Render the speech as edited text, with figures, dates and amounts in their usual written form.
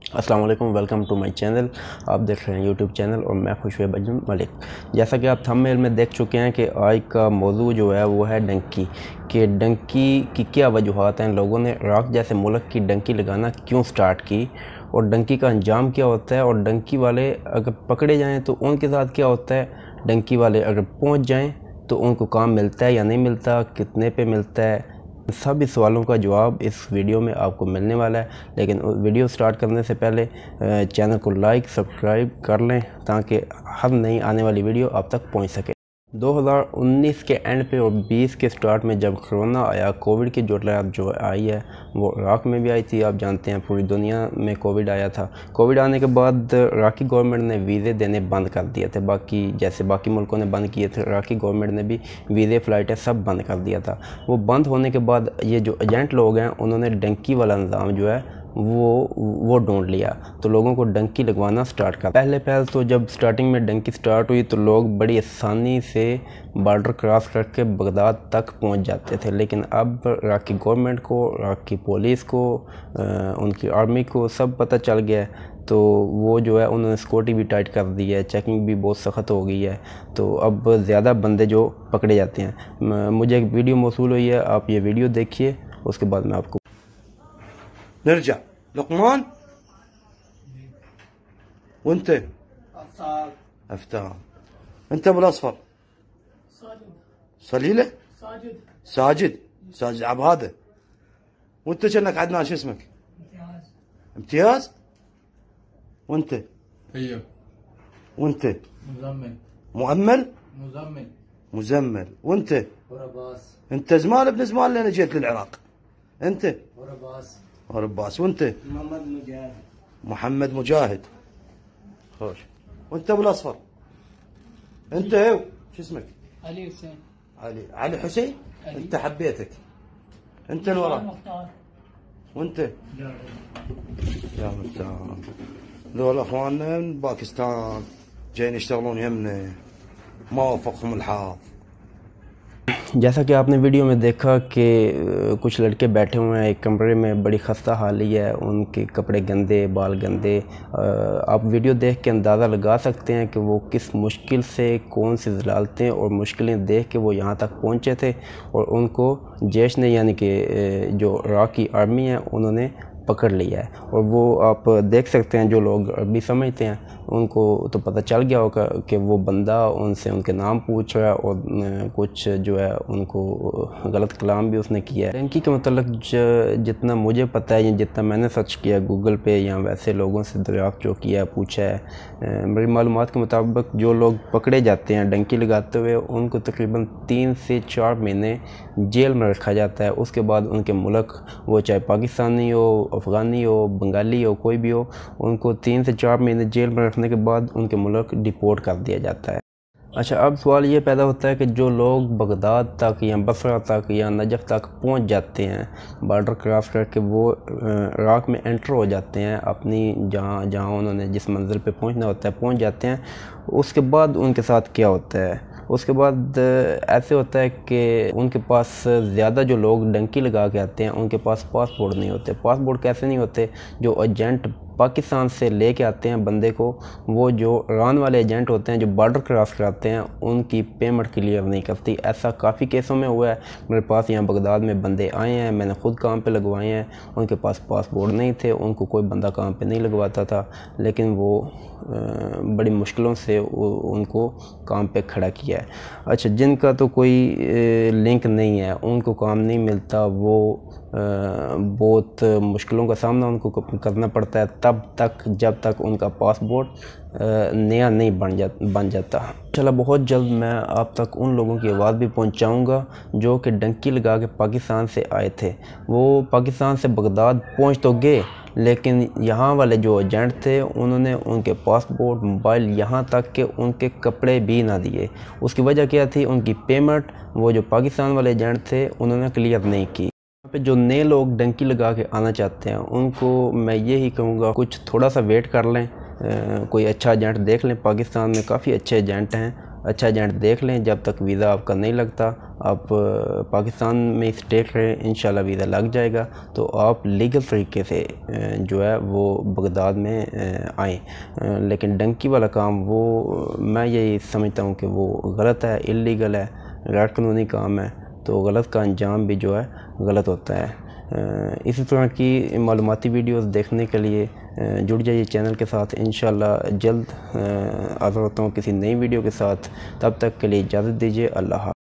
अस्सलाम वालेकुम, welcome to my channel. आप देख रहे हैं यूट्यूब चैनल और मैं खुशवेब अजम मलिक। जैसा कि आप थंबनेल में देख चुके हैं कि आज का मौजू जो है वो है डंकी। कि डंकी की क्या वजूहात हैं, लोगों ने इराक़ जैसे मुल्क की डंकी लगाना क्यों स्टार्ट की और डंकी का अंजाम क्या होता है, और डंकी वाले अगर पकड़े जाएँ तो उनके साथ क्या होता है, डंकी वाले अगर पहुँच जाएँ तो उनको काम मिलता है या नहीं मिलता, कितने पे मिलता है। सभी सवालों का जवाब इस वीडियो में आपको मिलने वाला है। लेकिन वीडियो स्टार्ट करने से पहले चैनल को लाइक सब्सक्राइब कर लें ताकि हर नई आने वाली वीडियो आप तक पहुंच सके। 2019 के एंड पे और 20 के स्टार्ट में जब कोरोना आया, कोविड की जो लहर जो आई है वो इराक़ में भी आई थी। आप जानते हैं पूरी दुनिया में कोविड आया था। कोविड आने के बाद इराक़ी गवर्नमेंट ने वीज़े देने बंद कर दिए थे। जैसे बाकी मुल्कों ने बंद किए थे, इराक़ी गवर्नमेंट ने भी वीज़े फ़्लाइटें सब बंद कर दिया था। वो बंद होने के बाद ये जो एजेंट लोग हैं उन्होंने डंकी वाला निज़ाम जो है वो ढूंढ लिया, तो लोगों को डंकी लगवाना स्टार्ट कर। पहले तो जब स्टार्टिंग में डंकी स्टार्ट हुई तो लोग बड़ी आसानी से बॉर्डर क्रॉस करके बगदाद तक पहुंच जाते थे। लेकिन अब इराक़ी गवर्नमेंट को, इराक़ी पुलिस को, उनकी आर्मी को सब पता चल गया है, तो वो जो है उन्होंने सिक्योरिटी भी टाइट कर दी है, चेकिंग भी बहुत सख्त हो गई है। तो अब ज़्यादा बंदे जो पकड़े जाते हैं। मुझे एक वीडियो मौसूल हुई है, आप ये वीडियो देखिए, उसके बाद मैं आपको نرجع لقمان وانت افتان انت بالاصفر صليله ساجد عب هذا وانت كأنك عدنان شو اسمك؟ امتياز وانت ايوه وانت مزمل مؤمل وانت ورباس انت زمان ابن زمان لين جيت للعراق انت ورباس وانت محمد مجاهد خوش وانت بالاصفر انت شو اسمك؟ علي حسين. علي حسين. انت حبيتك انت اللي وراك وانت يا مفتاح. ذول اخواننا من باكستان جايين يشتغلون يمنا ما وفقهم الحظ। जैसा कि आपने वीडियो में देखा कि कुछ लड़के बैठे हुए हैं एक कमरे में, बड़ी खस्ता हाली है, उनके कपड़े गंदे, बाल गंदे। आप वीडियो देख के अंदाज़ा लगा सकते हैं कि वो किस मुश्किल से, कौन सी ज़लालतें और मुश्किलें देख के वो यहाँ तक पहुँचे थे, और उनको जैश ने, यानी कि जो इराक़ की आर्मी है, उन्होंने पकड़ लिया है। और वो आप देख सकते हैं, जो लोग अरबी समझते हैं उनको तो पता चल गया होगा कि वो बंदा उनसे उनके नाम पूछ रहा है, और कुछ जो है उनको गलत कलाम भी उसने किया है। डंकी के मतलब जितना मुझे पता है, या जितना मैंने सर्च किया गूगल पे या वैसे लोगों से दरियाफ्त जो किया, पूछा है, मेरी मालूमात के मुताबिक जो लोग पकड़े जाते हैं डंकी लगाते हुए, उनको तकरीबन 3 से 4 महीने जेल में रखा जाता है। उसके बाद उनके मुल्क, वो चाहे पाकिस्तानी हो, अफ़गानी हो, बंगाली हो, कोई भी हो, उनको 3 से 4 महीने जेल में रखने के बाद उनके मुल्क डिपोर्ट कर दिया जाता है। अच्छा, अब सवाल ये पैदा होता है कि जो लोग बगदाद तक या बसरा तक या नजफ़ तक पहुंच जाते हैं, बॉर्डर क्रॉस करके वो इराक़ में एंटर हो जाते हैं, अपनी जहाँ उन्होंने जिस मंजिल पे पहुंचना होता है पहुंच जाते हैं, उसके बाद उनके साथ क्या होता है? उसके बाद ऐसे होता है कि उनके पास ज़्यादा जो लोग डंकी लगा के आते हैं उनके पास पासपोर्ट नहीं होते। पासपोर्ट कैसे नहीं होते? जो एजेंट पाकिस्तान से ले के आते हैं बंदे को, वो जो ईरान वाले एजेंट होते हैं जो बॉर्डर क्रॉस कराते हैं, उनकी पेमेंट क्लियर नहीं करती। ऐसा काफ़ी केसों में हुआ है। मेरे पास यहाँ बगदाद में बंदे आए हैं, मैंने ख़ुद काम पे लगवाए हैं, उनके पास पासपोर्ट नहीं थे, उनको कोई बंदा काम पे नहीं लगवाता था, लेकिन वो बड़ी मुश्किलों से उनको काम पे खड़ा किया है। अच्छा, जिनका तो कोई लिंक नहीं है, उनको काम नहीं मिलता, वो बहुत मुश्किलों का सामना उनको करना पड़ता है तब तक जब तक उनका पासपोर्ट नया नहीं बन जाता। चला, बहुत जल्द मैं आप तक उन लोगों की आवाज़ भी पहुंचाऊंगा जो कि डंकी लगा के पाकिस्तान से आए थे। वो पाकिस्तान से बगदाद पहुंच तो गए, लेकिन यहाँ वाले जो एजेंट थे उन्होंने उनके पासपोर्ट, मोबाइल, यहाँ तक कि उनके कपड़े भी ना दिए। उसकी वजह क्या थी? उनकी पेमेंट वो जो पाकिस्तान वाले एजेंट थे उन्होंने क्लियर नहीं की। यहाँ पे जो नए लोग डंकी लगा के आना चाहते हैं उनको मैं यही कहूँगा, कुछ थोड़ा सा वेट कर लें, कोई अच्छा एजेंट देख लें। पाकिस्तान में काफ़ी अच्छे एजेंट हैं, اچھا ایجنٹ دیکھ لیں. جب تک ویزا آپ کا نہیں لگتا آپ پاکستان میں اسٹے کریں, انشاءاللہ ویزا لگ جائے گا تو آپ لیگل طریقے سے جو ہے وہ بغداد میں آئیں. لیکن ڈنکی والا کام وہ میں یہی سمجھتا ہوں کہ وہ غلط ہے, اللیگل ہے, غیر قانونی کام ہے, تو غلط کا انجام بھی جو ہے غلط ہوتا ہے. اسی طرح کی معلوماتی ویڈیوز دیکھنے کے لیے جڑ جائیے چینل کے ساتھ. انشاءاللہ جلد حاضر ہوتا ہوں کسی نئی ویڈیو کے ساتھ. تب تک کے لیے اجازت دیجیے. اللہ حافظ.